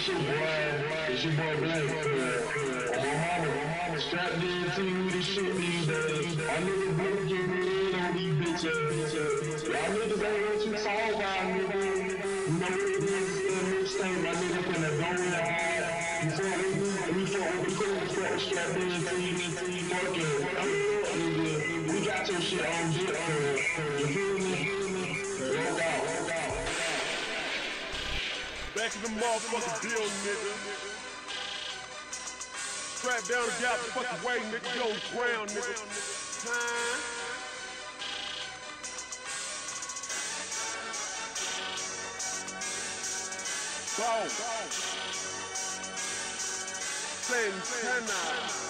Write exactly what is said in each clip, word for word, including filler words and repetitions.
it's your boy, it's your boy Black. Uh, my mama, my mama strapped in to you this shit these days. I niggas really get rid on these bitches. Y'all niggas ain't what you talk about, nigga. You know what it is, it's the mixtape. My nigga finna go in hard. You fuck with me, we fuck with the cool, fuck with strapped in to you, fucking, nigga. We got your shit on dip, you feel me? Roll out, roll out. Back in the motherfucking deal, nigga. Strap down and get out the fucking way, nigga. Get on the ground, nigga. Time. Go. Santana.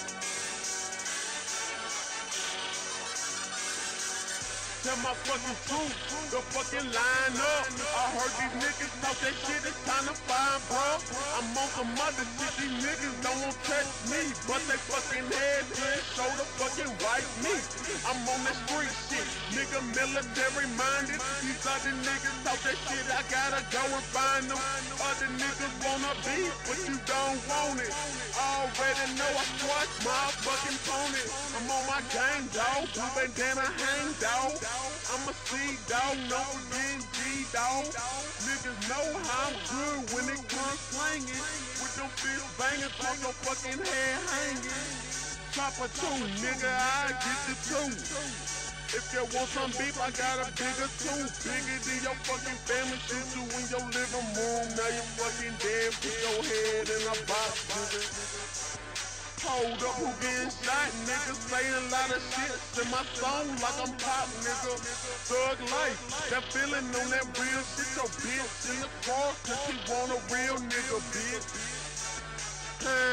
Tell my fucking truth, the fucking line up. I heard these niggas talk that shit, it's time to find, bro. I'm on some other shit, these niggas don't want touch me, but they fucking head to show the fucking white meat. I'm on that street shit, nigga military minded. These other niggas talk that shit, I gotta go and find them. Other niggas wanna be, but you don't want it. Already know I squash my fucking opponent. I'm on my gang, dawg, blue bandana hang, dawg. I'm a C dog, no N G dog. Niggas know how I'm good when it comes slanging. With them fists banging, put no fucking head hanging. Chop a two, nigga, I get the two. If you want some beef, I got a bigger two. Bigger than your fucking family, shoot you in your living room. Now you fucking dead, put your head in a box, nigga. Hold up, who getting shot, nigga? Saying a lot of shit to my song like I'm pop, nigga. Thug life, that feeling on that real shit. Your bitch in the car, cause she want a real nigga, bitch.